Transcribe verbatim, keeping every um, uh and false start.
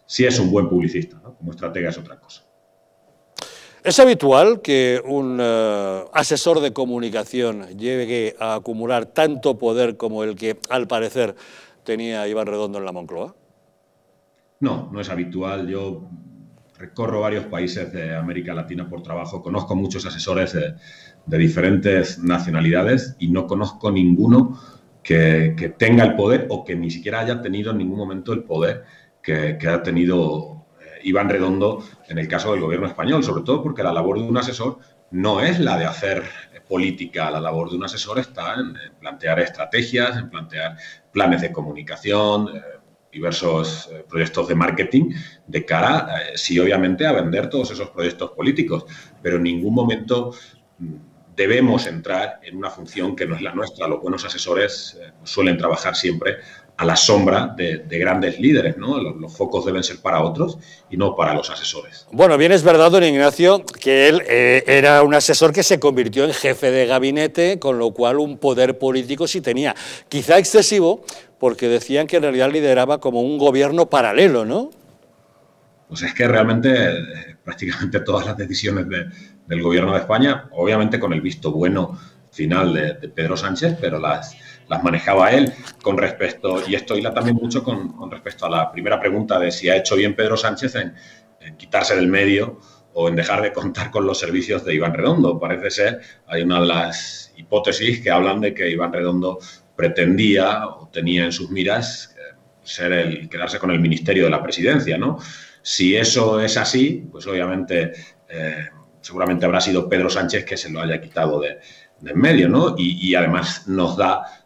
sí es un buen publicista, ¿no? Como estratega es otra cosa. ¿Es habitual que un uh, asesor de comunicación llegue a acumular tanto poder como el que, al parecer, tenía Iván Redondo en la Moncloa? No, no es habitual. Yo recorro varios países de América Latina por trabajo, conozco muchos asesores de, de diferentes nacionalidades y no conozco ninguno que, que tenga el poder o que ni siquiera haya tenido en ningún momento el poder que, que ha tenido Iván Redondo en el caso del gobierno español, sobre todo porque la labor de un asesor no es la de hacer política, la labor de un asesor está en, en plantear estrategias, en plantear planes de comunicación, eh, diversos eh, proyectos de marketing de cara, eh, sí, obviamente, a vender todos esos proyectos políticos, pero en ningún momento mm, debemos entrar en una función que no es la nuestra. Los buenos asesores eh, suelen trabajar siempre a la sombra de, de grandes líderes, ¿no? Los, los focos deben ser para otros y no para los asesores. Bueno, bien es verdad, don Ignacio, que él eh, era un asesor que se convirtió en jefe de gabinete, con lo cual un poder político sí tenía. Quizá excesivo, porque decían que en realidad lideraba como un gobierno paralelo, ¿no? Pues es que realmente eh, prácticamente todas las decisiones de, del gobierno de España, obviamente con el visto bueno final de, de Pedro Sánchez, pero las, las manejaba él con respecto, y esto hila también mucho con, con respecto a la primera pregunta de si ha hecho bien Pedro Sánchez en, en quitarse del medio o en dejar de contar con los servicios de Iván Redondo. Parece ser, hay una de las hipótesis que hablan de que Iván Redondo pretendía o tenía en sus miras eh, ser el, quedarse con el ministerio de la presidencia, ¿no? Si eso es así, pues obviamente eh, seguramente habrá sido Pedro Sánchez que se lo haya quitado de, de en medio, ¿no? Y, y además nos da